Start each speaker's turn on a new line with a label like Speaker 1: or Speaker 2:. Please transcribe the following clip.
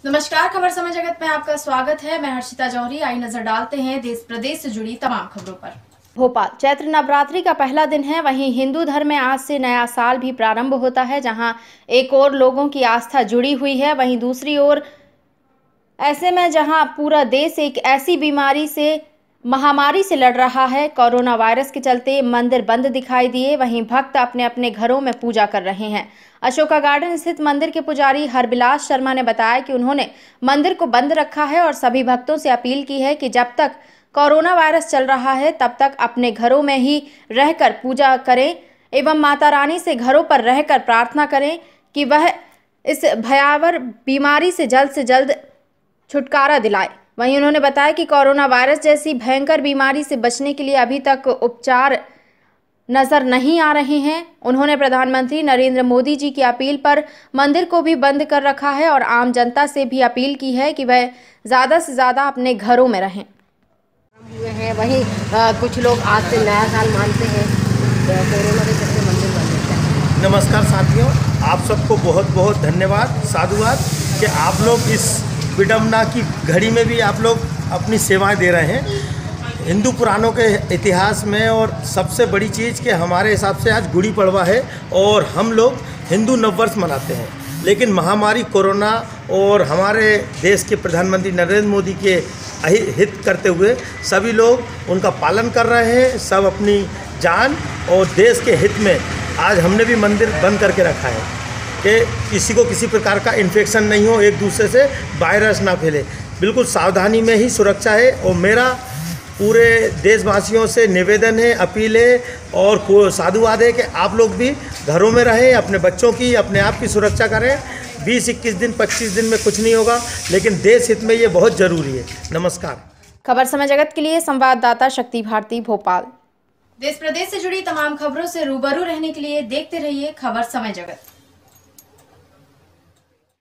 Speaker 1: नमस्कार, खबर समय जगत में आपका स्वागत है। मैं हर्षिता जौहरी। आई नजर डालते हैं देश प्रदेश से जुड़ी तमाम खबरों पर। भोपाल चैत्र नवरात्रि का पहला दिन है। वहीं हिंदू धर्म में आज से नया साल भी प्रारंभ होता है, जहां एक और लोगों की आस्था जुड़ी हुई है, वहीं दूसरी ओर ऐसे में जहां पूरा देश एक ऐसी महामारी से लड़ रहा है। कोरोना वायरस के चलते मंदिर बंद दिखाई दिए, वहीं भक्त अपने अपने घरों में पूजा कर रहे हैं। अशोका गार्डन स्थित मंदिर के पुजारी हरबिलास शर्मा ने बताया कि उन्होंने मंदिर को बंद रखा है और सभी भक्तों से अपील की है कि जब तक कोरोना वायरस चल रहा है तब तक अपने घरों में ही रहकर पूजा करें एवं माता रानी से घरों पर रहकर प्रार्थना करें कि वह इस भयावह बीमारी से जल्द छुटकारा दिलाए। वहीं उन्होंने बताया कि कोरोना वायरस जैसी भयंकर बीमारी से बचने के लिए अभी तक उपचार नजर नहीं आ रहे हैं। उन्होंने प्रधानमंत्री नरेंद्र मोदी जी की अपील पर मंदिर को भी बंद कर रखा है और आम जनता से भी अपील की है कि वह ज़्यादा से ज़्यादा अपने घरों में रहें।
Speaker 2: हुए हैं वहीं कुछ लोग आज से नया साल मानते हैं, कोरोना के चलते मंदिर बंद रहता है।
Speaker 3: नमस्कार साथियों, आप सबको बहुत बहुत धन्यवाद, साधुवाद कि आप लोग इस विडंबना की घड़ी में भी आप लोग अपनी सेवाएं दे रहे हैं। हिंदू पुराणों के इतिहास में और सबसे बड़ी चीज़ कि हमारे हिसाब से आज गुड़ी पड़वा है और हम लोग हिंदू नववर्ष मनाते हैं, लेकिन महामारी कोरोना और हमारे देश के प्रधानमंत्री नरेंद्र मोदी के हित करते हुए सभी लोग उनका पालन कर रहे हैं। सब अपनी जान और देश के हित में आज हमने भी मंदिर बंद करके रखा है कि किसी को किसी प्रकार का इन्फेक्शन नहीं हो, एक दूसरे से वायरस ना फैले। बिल्कुल सावधानी में ही सुरक्षा है और मेरा पूरे देशवासियों से निवेदन है, अपील है और साधुवाद है कि आप लोग भी घरों में रहें, अपने बच्चों की, अपने आप की सुरक्षा करें। 20-21 दिन 25 दिन में कुछ नहीं होगा, लेकिन देश हित में ये बहुत ज़रूरी है। नमस्कार।
Speaker 1: खबर समय जगत के लिए संवाददाता शक्ति भारती, भोपाल। देश प्रदेश से जुड़ी तमाम खबरों से रूबरू रहने के लिए देखते रहिए खबर समय जगत।